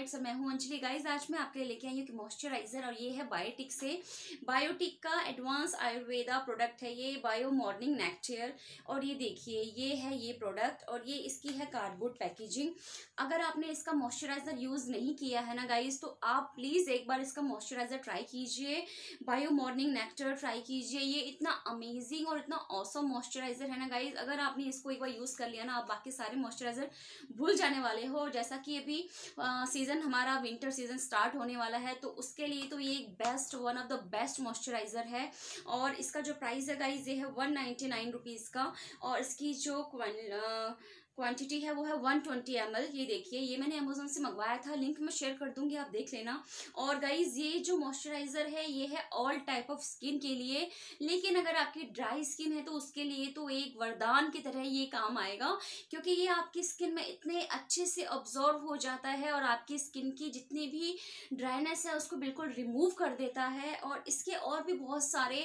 Heights और मैं हूं अंजलि। गाइज आज मैं आपके लिए लेके आई हूँ कि मॉइस्चराइजर, और ये है बायोटिक से। बायोटिक का एडवांस आयुर्वेदा प्रोडक्ट है ये, बायो मॉर्निंग नेक्टेयर। और ये देखिए ये है ये प्रोडक्ट, और ये इसकी है कार्डबोर्ड पैकेजिंग। अगर आपने इसका मॉइस्चराइजर यूज नहीं किया है ना गाइज, तो आप प्लीज एक बार इसका मॉइस्चराइजर ट्राई कीजिए, बायो मॉर्निंग नेक्टेयर ट्राई कीजिए। ये इतना अमेजिंग और इतना ऑसम मॉइस्चराइजर है ना गाइज, अगर आपने इसको एक बार यूज कर लिया ना, आप बाकी सारे मॉइस्चराइजर भूल जाने वाले हो। जैसा कि अभी सीजन हमारा विंटर सीजन स्टार्ट होने वाला है, तो उसके लिए तो ये एक best, one of the best moisturiser है। और इसका जो प्राइस है गाइज ये है 199 रुपीज़ का, और इसकी जो क्वांटिटी है वो है 120 ml। ये देखिए ये मैंने अमेजोन से मंगवाया था, लिंक मैं शेयर कर दूंगी, आप देख लेना। और गाइज ये जो मॉइस्चराइजर है ये है ऑल टाइप ऑफ स्किन के लिए, लेकिन अगर आपकी ड्राई स्किन है तो उसके लिए तो एक वरदान की तरह ये काम आएगा, क्योंकि ये आपकी स्किन में इतने अच्छे से ऑब्जॉर्व हो जाता है और आपकी स्किन की जितनी भी ड्राइनेस है उसको बिल्कुल रिमूव कर देता है। और इसके और भी बहुत सारे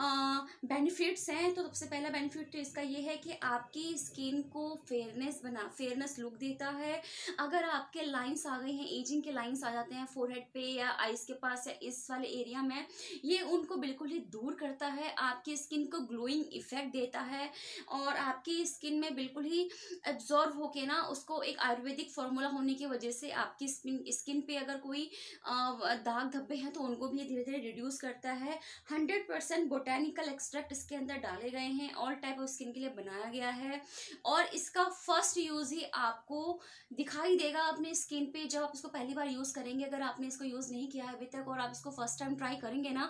बेनिफिट्स हैं। तो सबसे पहला बेनिफिट तो इसका ये है कि आपकी स्किन को फेयरनेस लुक देता है। अगर आपके लाइंस आ गए हैं, एजिंग के लाइंस आ जाते हैं फोरहेड पे या आईज के पास या इस वाले एरिया में, ये उनको बिल्कुल ही दूर करता है, आपकी स्किन को ग्लोइंग इफेक्ट देता है, और आपकी स्किन में बिल्कुल ही एब्जॉर्व होके ना, उसको एक आयुर्वेदिक फॉर्मूला होने की वजह से आपकी स्किन पे अगर कोई दाग धब्बे हैं तो उनको भी धीरे धीरे रिड्यूस करता है। 100% बोटेनिकल एक्सट्रैक्ट इसके अंदर डाले गए हैं, ऑल टाइप ऑफ स्किन के लिए बनाया गया है। और इसका फर्स्ट यूज ही आपको दिखाई देगा अपने स्किन पे, जब आप इसको पहली बार यूज करेंगे। अगर आपने इसको यूज नहीं किया है अभी तक और आप इसको फर्स्ट टाइम ट्राई करेंगे ना,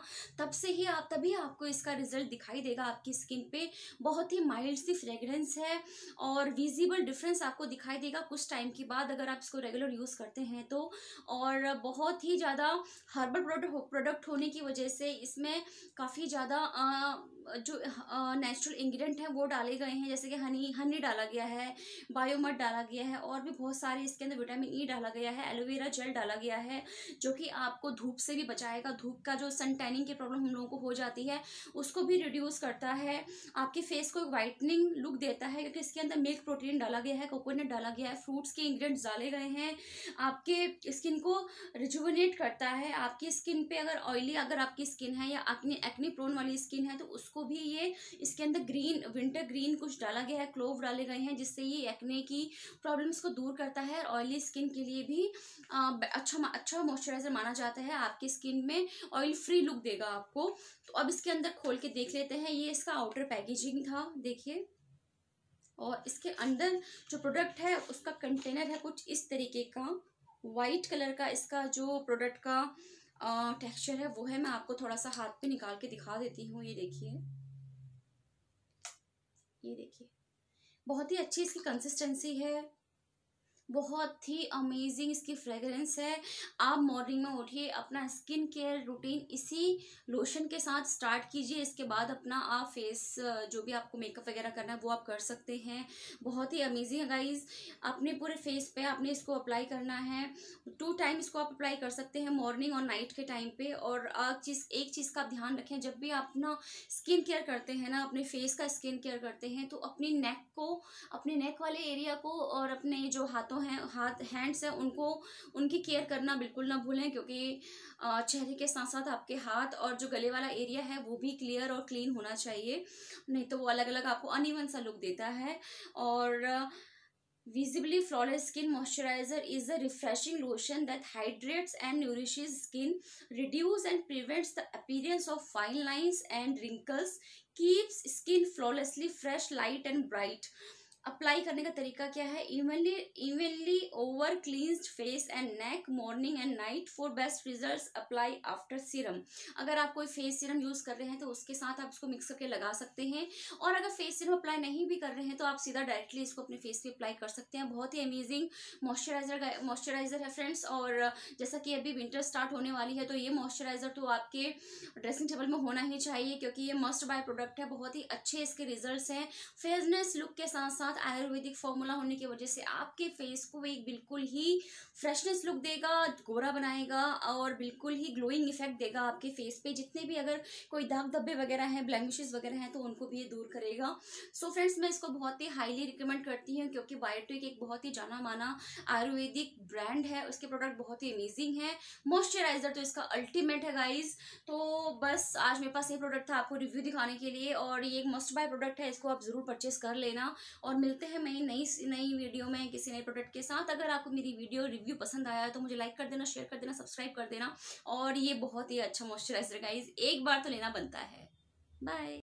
तभी आपको इसका रिजल्ट दिखाई देगा आपकी स्किन पे। बहुत ही माइल्ड सी फ्रेग्रेंस है और विजिबल डिफरेंस आपको दिखाई देगा कुछ टाइम के बाद, अगर आप इसको रेगुलर यूज करते हैं तो। और बहुत ही ज़्यादा हर्बल प्रोडक्ट होने की वजह से इसमें काफ़ी ज़्यादा जो नेचुरल इंग्रेडिएंट हैं वो डाले गए हैं, जैसे कि हनी डाला गया है, बायोमड डाला गया है, और भी बहुत सारे इसके अंदर विटामिन ई डाला गया है, एलोवेरा जेल डाला गया है, जो कि आपको धूप से भी बचाएगा। धूप का जो सन टैनिंग की प्रॉब्लम हम लोगों को हो जाती है उसको भी रिड्यूस करता है, आपके फेस को एक वाइटनिंग लुक देता है, क्योंकि इसके अंदर मिल्क प्रोटीन डाला गया है, कोकोनट डाला गया है, फ्रूट्स के इंग्रेडिएंट्स डाले गए हैं, आपके स्किन को रिजुवनेट करता है। आपकी स्किन पे अगर आपकी स्किन है या एक्ने प्रोन वाली स्किन है तो उसको भी ये इसके अंदर विंटर ग्रीन कुछ डाला गया है, क्लोव डाले गए हैं, जिससे ये एक्ने की प्रॉब्लम्स को दूर करता है। ऑयली स्किन के लिए भी अच्छा मॉइस्चराइजर माना जाता है, आपकी स्किन में ऑयल फ्री लुक देगा आपको। तो अब इसके अंदर खोल के देख लेते हैं। ये इसका आउटर पैकेजिंग था, देखिए। और इसके अंदर जो प्रोडक्ट है उसका कंटेनर है कुछ इस तरीके का, वाइट कलर का। इसका जो प्रोडक्ट का टेक्सचर है वो है, मैं आपको थोड़ा सा हाथ पे निकाल के दिखा देती हूँ। ये देखिए बहुत ही अच्छी इसकी कंसिस्टेंसी है, बहुत ही अमेजिंग इसकी फ्रेग्रेंस है। आप मॉर्निंग में उठिए, अपना स्किन केयर रूटीन इसी लोशन के साथ स्टार्ट कीजिए। इसके बाद अपना आप फेस जो भी आपको मेकअप वगैरह करना है वो आप कर सकते हैं। बहुत ही अमेजिंग है गाइज। अपने पूरे फेस पे आपने इसको अप्लाई करना है, 2 टाइम इसको आप अप्लाई कर सकते हैं, मॉर्निंग और नाइट के टाइम पे। और एक चीज़ का आप ध्यान रखें, जब भी आप अपना स्किन केयर करते हैं ना, अपने फेस का स्किन केयर करते हैं, तो अपनी नेक वाले एरिया को और अपने जो हैंड्स हैं उनकी केयर करना बिल्कुल ना भूलें, क्योंकि चेहरे के साथ साथ आपके हाथ और जो गले वाला एरिया है वो भी क्लियर और क्लीन होना चाहिए, नहीं तो वो अलग अलग आपको अनइवन सा लुक देता है। और Visibly Flawless Skin Moisturizer is a refreshing lotion that hydrates and nourishes skin, reduces and prevents the appearance of fine lines and wrinkles, keeps skin flawlessly fresh, light and bright. Apply करने का तरीका क्या है? Evenly over cleansed face and neck, morning and night for best results. Apply after serum. अगर आप कोई face serum use कर रहे हैं तो उसके साथ आप इसको मिक्स करके लगा सकते हैं, और अगर फेस सीरम अप्लाई नहीं भी कर रहे हैं तो आप सीधा डायरेक्टली इसको अपने फेस पे अप्लाई कर सकते हैं। बहुत ही अमेजिंग मॉइस्चराइजर है फ्रेंड्स। और जैसा कि अभी विंटर स्टार्ट होने वाली है तो ये मॉइस्चराइजर तो आपके ड्रेसिंग टेबल में होना ही चाहिए, क्योंकि ये मस्ट बाय प्रोडक्ट है। बहुत ही अच्छे इसके रिजल्ट्स हैं, फेयरनेस लुक के साथ साथ साथ आयुर्वेदिक फॉर्मूला होने की वजह से आपके फेस को एक बिल्कुल ही फ्रेशनेस लुक देगा, गोरा बनाएगा और बिल्कुल ही ग्लोइंग इफेक्ट देगा आपके फेस पे। जितने भी अगर कोई दाग धब्बे वगैरह हैं, ब्लेमिशेस वगैरह हैं, तो उनको भी ये दूर करेगा। सो फ्रेंड्स, मैं इसको बहुत ही हाईली रिकमेंड करती हूँ क्योंकि बायोटिक एक बहुत ही जाना माना आयुर्वेदिक ब्रांड है, उसके प्रोडक्ट बहुत ही अमेजिंग है। मॉइस्चराइजर तो इसका अल्टीमेट है गाइज। तो बस आज मेरे पास ये प्रोडक्ट था आपको रिव्यू दिखाने के लिए, और ये एक मस्ट बाय प्रोडक्ट है, इसको आप जरूर परचेस कर लेना। और मिलते हैं मैं नई वीडियो में किसी नए प्रोडक्ट के साथ। अगर आपको मेरी वीडियो रिव्यू पसंद आया है तो मुझे लाइक कर देना, शेयर कर देना, सब्सक्राइब कर देना। और ये बहुत ही अच्छा मॉइस्चराइजर गाइज, एक बार तो लेना बनता है। बाय।